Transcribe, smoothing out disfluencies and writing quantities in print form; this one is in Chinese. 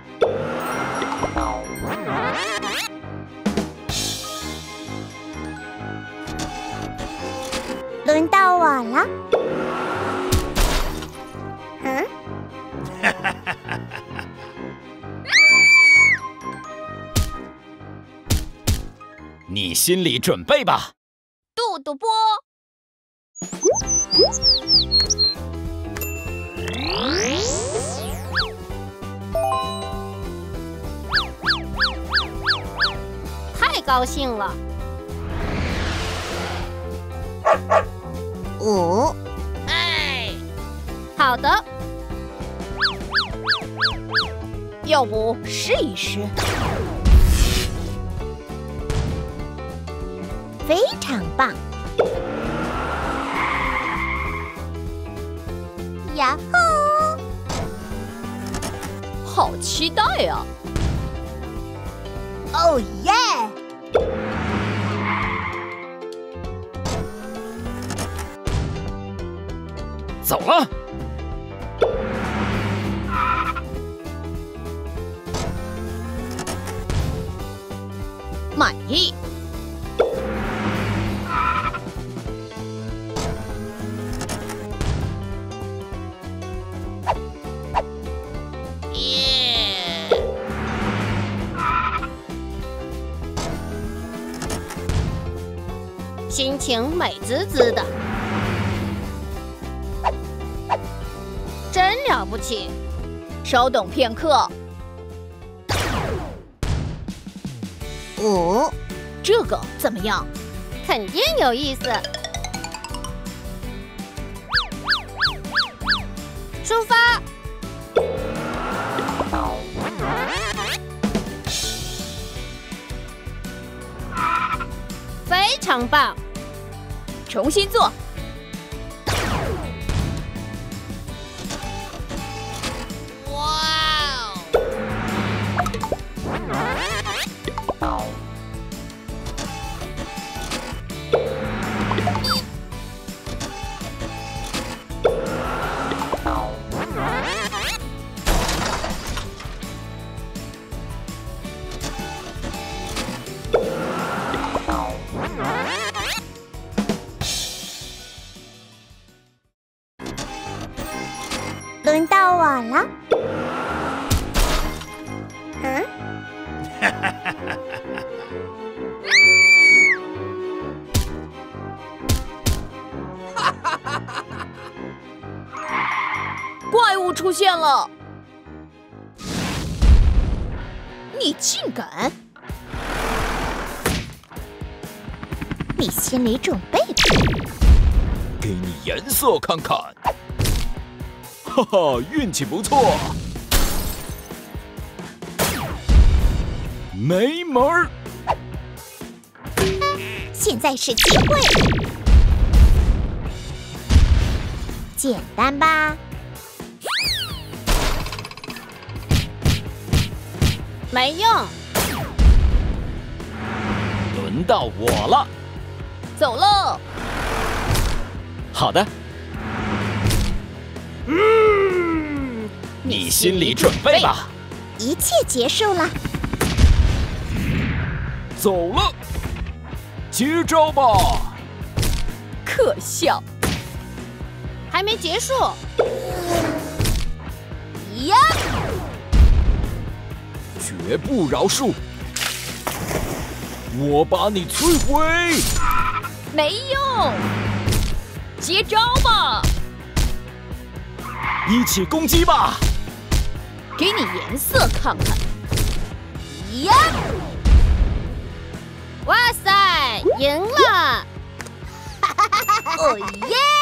轮到我了。嗯？ 你心理准备吧。 杜杜波。太高兴了。 5。 哎，好的。要不试一试？ 非常棒！呀吼！ 好期待啊！ 哦耶！ 走了。 满意。心情美滋滋的，真了不起！稍等片刻。 5， 这个怎么样？肯定有意思。出发！非常棒！重新做。哇哦！ 轮到我了。嗯？ 怪物出现了！你竟敢！ 你心理准备吧。 给你颜色看看。哈哈，运气不错。没门儿！ 现在是机会。简单吧？ 没用。 轮到我了。 走喽。 好的。你心理准备吧。 一切结束了。 走了。接招吧。 可笑。还没结束。呀！ 绝不饶恕！我把你摧毁！ 没用。接招吧。 一起攻击吧。 给你颜色看看。呀！哇塞，赢了！哦耶！